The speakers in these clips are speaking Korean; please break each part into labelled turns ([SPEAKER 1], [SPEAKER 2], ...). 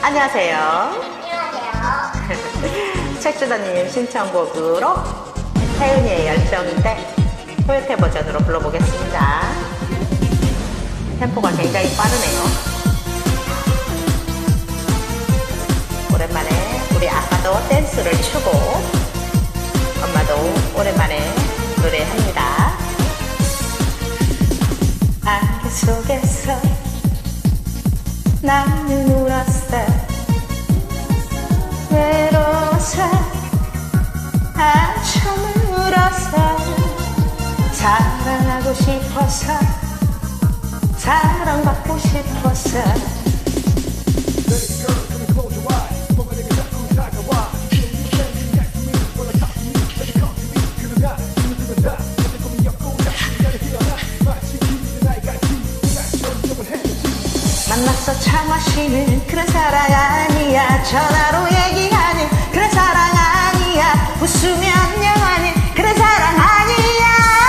[SPEAKER 1] 안녕하세요.
[SPEAKER 2] 안녕하세요.
[SPEAKER 1] 책주다님 신청곡으로 태은이의 열정인데 토요태 버전으로 불러보겠습니다. 템포가 굉장히 빠르네요. 오랜만에 우리 아빠도 댄스를 추고 엄마도 오랜만에 노래합니다. 안개 속에서 나는 울었어. 외로워서 한참을 울었어. 사랑하고 싶어서 사랑받고 싶어서. 만나서 차 마시는 그런 사랑 아니야. 전화로 얘기하는 그런 사랑 아니야. 웃으면 안녕하는 그런 사랑 아니야.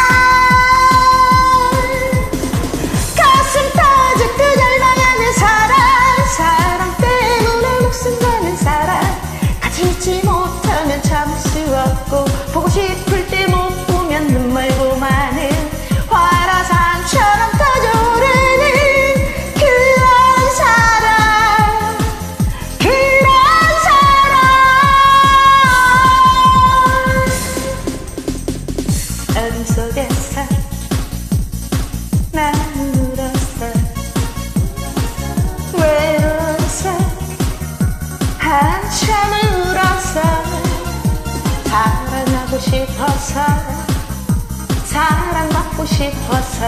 [SPEAKER 1] 가슴 터질 듯 열망하는 사랑. 사랑 때문에 목숨 거는 사랑. 같이 있지 못하면 참을 수 없고 보고 싶을 때 못 보면 눈물고 마는 화라산처럼 터져오르는 그런 사랑. 그런 사랑. 어둠 속에서 나는 울었어. 외로워서 한참을 울었어. 사랑하고 싶어서 사랑받고 싶어서.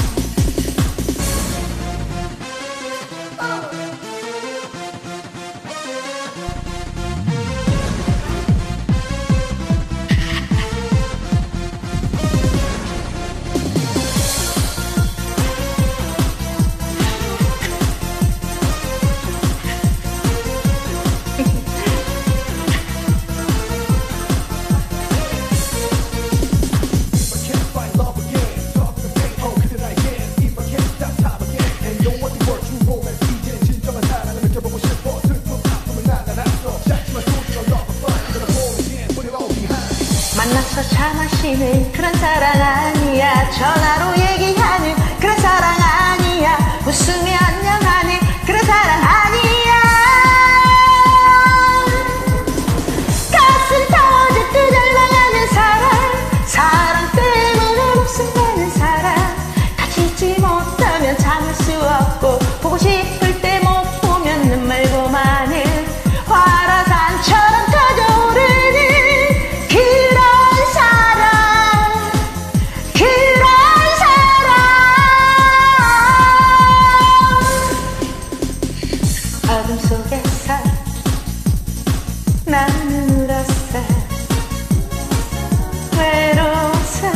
[SPEAKER 1] 만나서 차 마시는 그런 사랑 아니야. 전화로 얘기하는 그런 사랑 아니야. 웃으며 안녕하는 그런 사랑 아니야. 가슴 터질 듯 열망하는 사랑. 사랑 때문에 목숨 거는 사랑. 같이 있지 못하면 참을 수 없고 보고 싶을 때 못 보면 눈물고 마는 화라산처럼 터져오르는 그런 사랑. 그런 사랑. 어둠 속에서 나는 울었어. 외로워서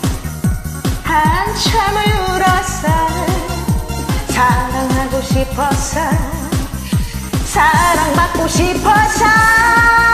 [SPEAKER 1] 한참을 울었어. 사랑하고 싶어서 사랑받고 싶어서.